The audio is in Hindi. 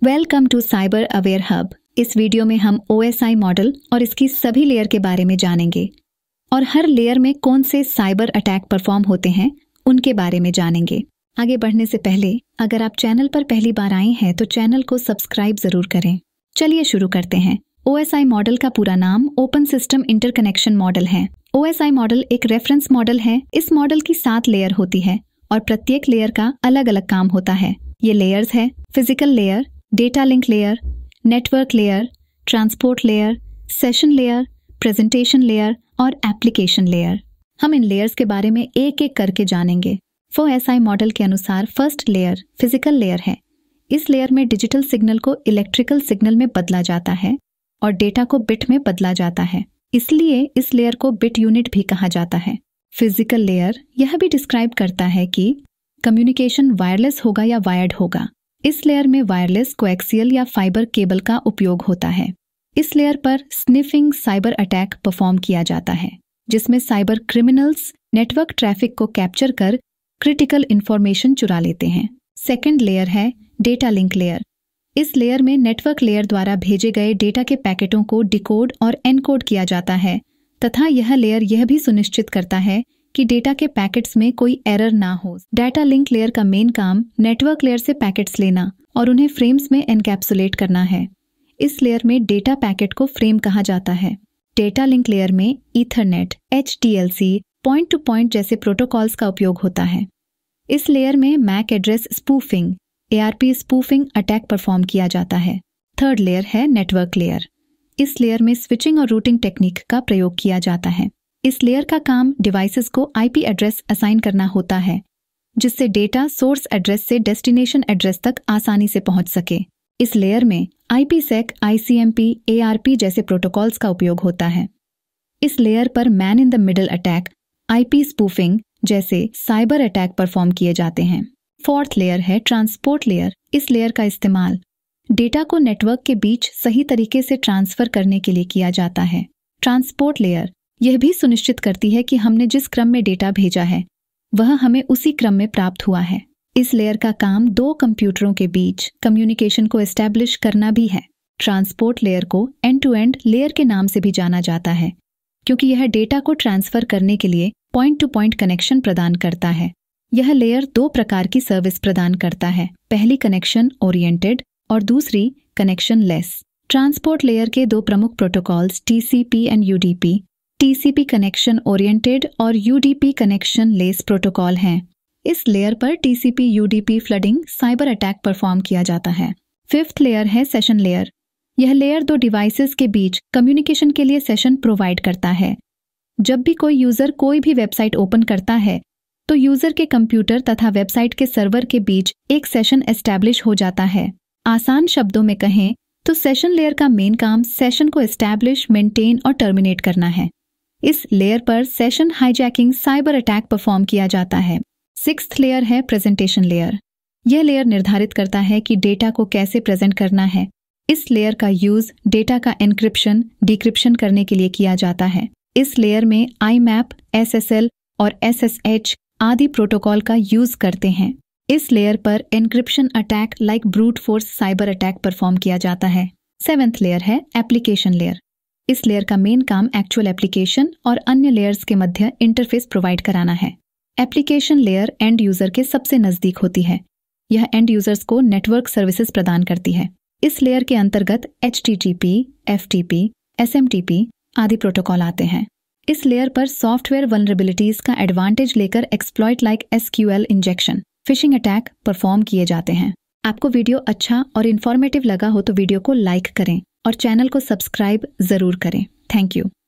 Welcome to cyber aware hub. इस वीडियो में हम OSI मॉडल और इसकी सभी लेयर के बारे में जानेंगे और हर लेयर में कौन से साइबर अटैक परफॉर्म होते हैं उनके बारे में जानेंगे। आगे बढ़ने से पहले अगर आप चैनल पर पहली बार आए हैं तो चैनल को सब्सक्राइब जरूर करें। चलिए शुरू करते हैं। OSI मॉडल का पूरा नाम ओपन सिस्टम इंटरकनेक्शन मॉडल है। OSI मॉडल एक रेफरेंस मॉडल है। इस मॉडल की 7 लेयर होती है और प्रत्येक लेयर का अलग अलग काम होता है। ये लेयर्स है physical layer, data link layer, network layer, transport layer, session layer, presentation layer और एप्लीकेशन लेयर। हम इन लेयर्स के बारे में एक एक करके जानेंगे। OSI मॉडल के अनुसार फर्स्ट लेयर फिजिकल लेयर है। इस लेयर में डिजिटल सिग्नल को इलेक्ट्रिकल सिग्नल में बदला जाता है और डेटा को बिट में बदला जाता है, इसलिए इस लेयर को बिट यूनिट भी कहा जाता है। फिजिकल लेयर यह भी डिस्क्राइब करता है कि कम्युनिकेशन वायरलेस होगा या वायर्ड होगा। इस लेयर में वायरलेस, कोएक्सियल या फाइबर केबल का उपयोग होता है। इस लेयर पर स्निफिंग साइबर अटैक परफॉर्म किया जाता है, जिसमें साइबर क्रिमिनल्स नेटवर्क ट्रैफिक को कैप्चर कर क्रिटिकल इंफॉर्मेशन चुरा लेते हैं। सेकेंड लेयर है डेटा लिंक लेयर। इस लेयर में नेटवर्क लेयर द्वारा भेजे गए डेटा के पैकेटों को डिकोड और एनकोड किया जाता है तथा यह लेयर यह भी सुनिश्चित करता है कि डेटा के पैकेट्स में कोई एरर ना हो। डाटा लिंक लेयर का मेन काम नेटवर्क लेयर से पैकेट्स लेना और उन्हें फ्रेम्स में एनकैप्सुलेट करना है। इस लेयर में डेटा पैकेट को फ्रेम कहा जाता है। डेटा लिंक लेयर में ethernet, HDLC, point to point जैसे प्रोटोकॉल्स का उपयोग होता है। इस लेयर में MAC address spoofing, ARP spoofing attack perform किया जाता है। थर्ड लेयर है नेटवर्क लेयर। इस लेयर में स्विचिंग और रूटिंग टेक्निक का प्रयोग किया जाता है। इस लेयर का काम डिवाइसेस को IP एड्रेस असाइन करना होता है, जिससे डेटा सोर्स एड्रेस से डेस्टिनेशन एड्रेस तक आसानी से पहुंच सके। इस लेयर में IPsec, ICMP, ARP जैसे प्रोटोकॉल्स का उपयोग होता है। इस लेयर पर man in the middle attack, IP spoofing जैसे साइबर अटैक परफॉर्म किए जाते हैं। फोर्थ लेयर है ट्रांसपोर्ट लेयर। इस लेयर का इस्तेमाल डेटा को नेटवर्क के बीच सही तरीके से ट्रांसफर करने के लिए किया जाता है। ट्रांसपोर्ट लेयर यह भी सुनिश्चित करती है कि हमने जिस क्रम में डेटा भेजा है वह हमें उसी क्रम में प्राप्त हुआ है। इस लेयर का काम 2 कंप्यूटरों के बीच कम्युनिकेशन को एस्टैब्लिश करना भी है। ट्रांसपोर्ट लेयर को एंड टू एंड लेयर के नाम से भी जाना जाता है, क्योंकि यह डेटा को ट्रांसफर करने के लिए पॉइंट टू पॉइंट कनेक्शन प्रदान करता है। यह लेयर 2 प्रकार की सर्विस प्रदान करता है, पहली कनेक्शन ओरिएंटेड और दूसरी कनेक्शन लेस। ट्रांसपोर्ट लेयर के 2 प्रमुख protocols TCP and UDP, TCP connection oriented और UDP कनेक्शन लेस प्रोटोकॉल हैं। इस लेयर पर TCP UDP flooding cyber attack perform किया जाता है। फिफ्थ लेयर है सेशन लेयर। यह लेयर 2 डिवाइसेस के बीच कम्युनिकेशन के लिए सेशन प्रोवाइड करता है। जब भी कोई यूजर कोई भी वेबसाइट ओपन करता है तो यूजर के कंप्यूटर तथा वेबसाइट के सर्वर के बीच एक सेशन एस्टैब्लिश हो जाता है। आसान शब्दों में कहें तो सेशन लेयर का मेन काम सेशन को एस्टैब्लिश, मेंटेन और टर्मिनेट करना है। इस लेयर पर session hijacking cyber attack perform किया जाता है। सिक्स्थ लेयर है प्रेजेंटेशन लेयर। यह लेयर निर्धारित करता है कि डेटा को कैसे प्रेजेंट करना है। इस लेयर का यूज डेटा का एन्क्रिप्शन, डिक्रिप्शन करने के लिए किया जाता है। इस लेयर में IMAP, SSL और SSH आदि प्रोटोकॉल का यूज करते हैं। इस लेयर पर encryption attack like brute force cyber attack perform किया जाता है। 7th लेयर है एप्लीकेशन लेयर। इस लेयर का मेन काम एक्चुअल एप्लीकेशन और अन्य लेयर्स के मध्य इंटरफेस प्रोवाइड कराना है। एप्लीकेशन लेयर एंड यूजर के सबसे नजदीक होती है। यह एंड यूजर्स को नेटवर्क सर्विसेज प्रदान करती है। इस लेयर के अंतर्गत HTTP, FTP, SMTP आदि प्रोटोकॉल आते हैं। इस लेयर पर सॉफ्टवेयर वल्नरेबिलिटीज का एडवांटेज लेकर exploit like SQL injection, phishing attack perform किए जाते हैं। आपको वीडियो अच्छा और इन्फॉर्मेटिव लगा हो तो वीडियो को लाइक करें और चैनल को सब्सक्राइब जरूर करें। Thank you.